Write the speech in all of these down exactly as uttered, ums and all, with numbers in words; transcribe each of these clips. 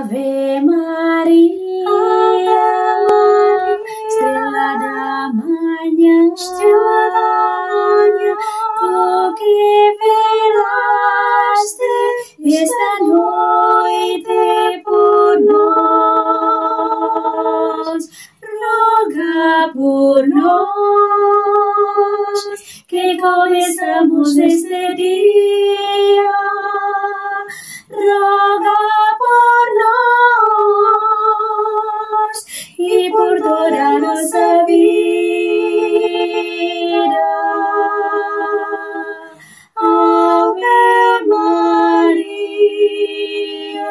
Ave Maria, estrela da manhã, estrela da manhã, tu que velaste esta noite por nós, roga por nós que começamos este dia. Roga por nós e por toda a nossa vida. Ave Maria,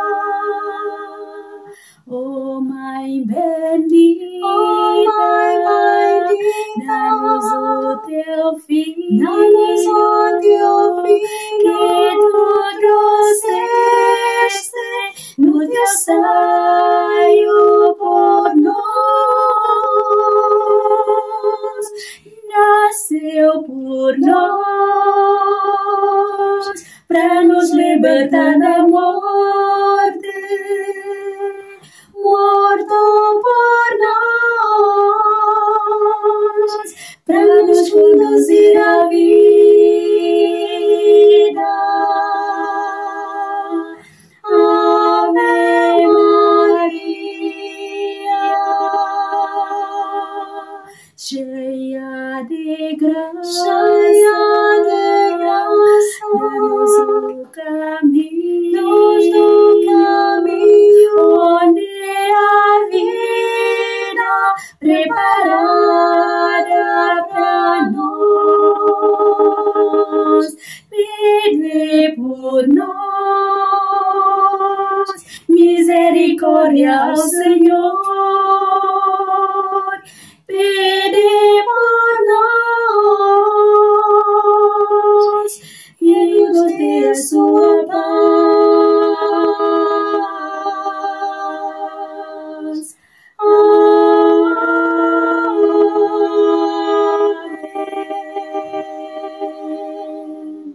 oh Mãe bendita, oh Mãe bendita, dá-nos o teu filho, dá-nos o teu filho que tu trouxeste no teu seio por nós, nasceu por nós, para nos libertar da morte, morto por nós, para nos conduzir à vida. Ave Maria, cheia de graça, cheia de graça, dá-nos o caminho, dá-nos o caminho, onde a vida preparada para nós. Pede por nós misericórdia ao Senhor. Pede por nós e Ele nos dê a sua paz. Amém.